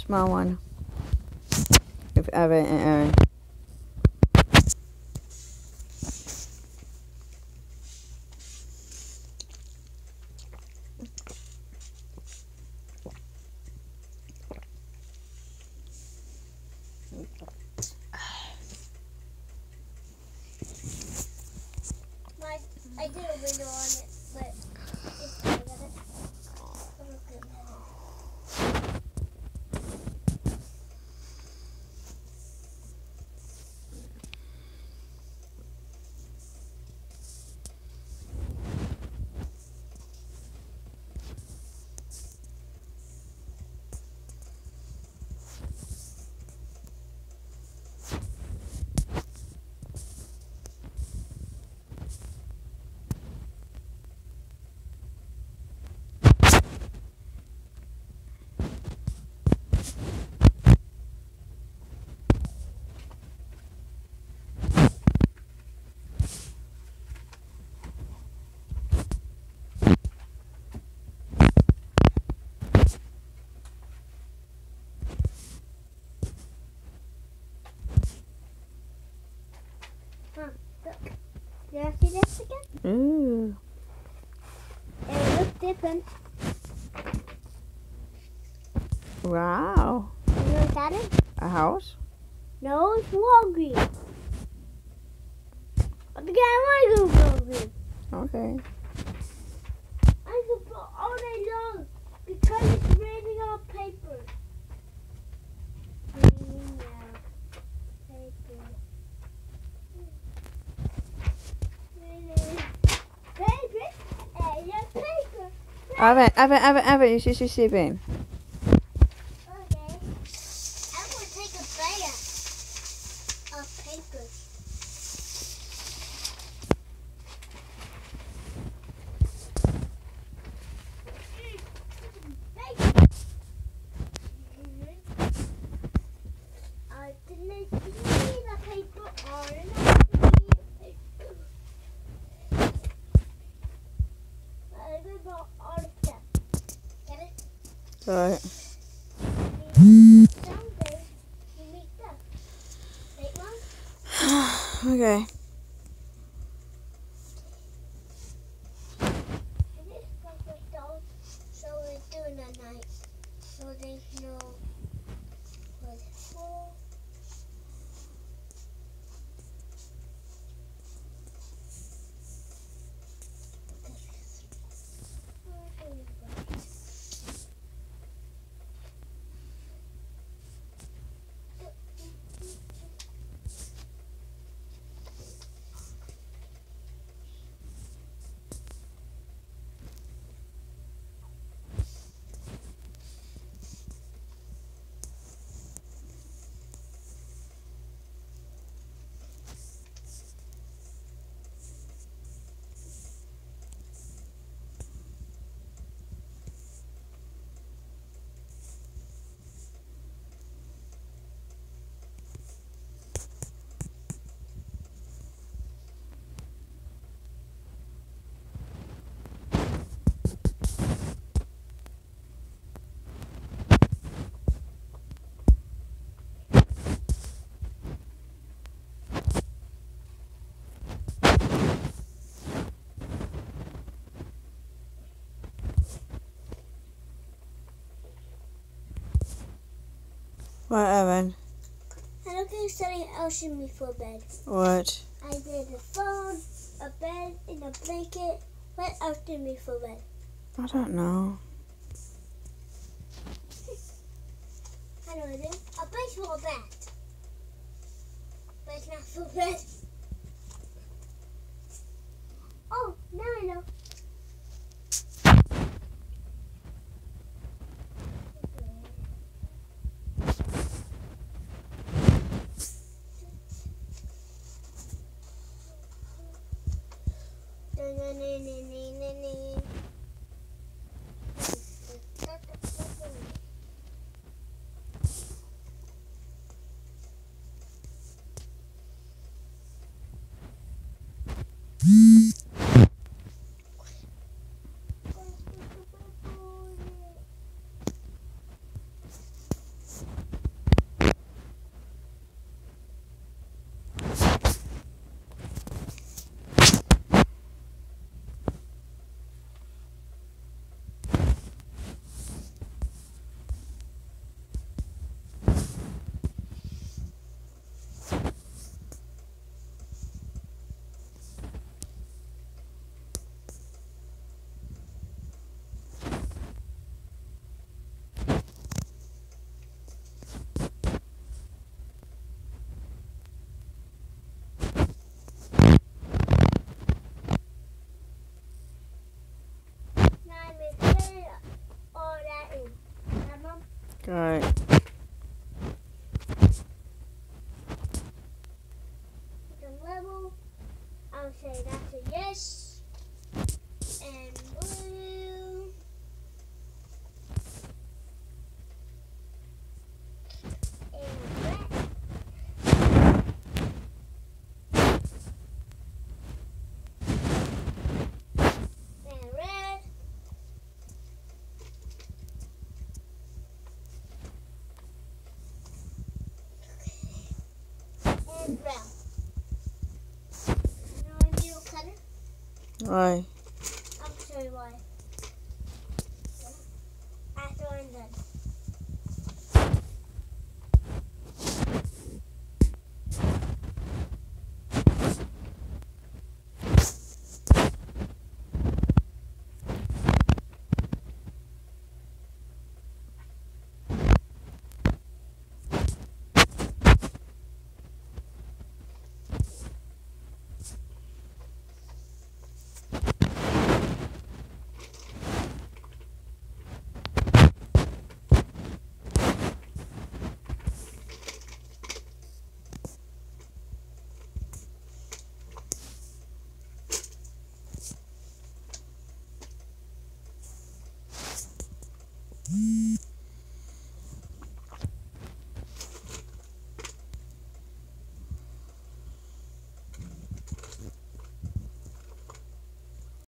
small one. With Evan and Aaron. I did a video on it, but it's I got it. I'm looking at it. Did I see this again? Ooh. It looks different. Wow. You know what that is? A house? No, it's Walgreens. Okay, I want to go Walgreens. Okay. I could go all day long because it's raining on paper. Raining on paper. Raining paper and your paper. Evan, you should sleeping. Okay. I'm going to take a bath of paper. Alright. Okay. So we're doing a night. So there's no what it's for. What, Evan? I don't think something else in me for bed. What? I did a phone, a bed, and a blanket. What else did me for bed? I don't know. I know what it is. A baseball bat. But it's not for bed. Oh, now I know. Alright. The level, I'll say that's a yes. And blue. And red. And red. And brown. Now I need a cutter. Why? I'll show you why. After I'm done.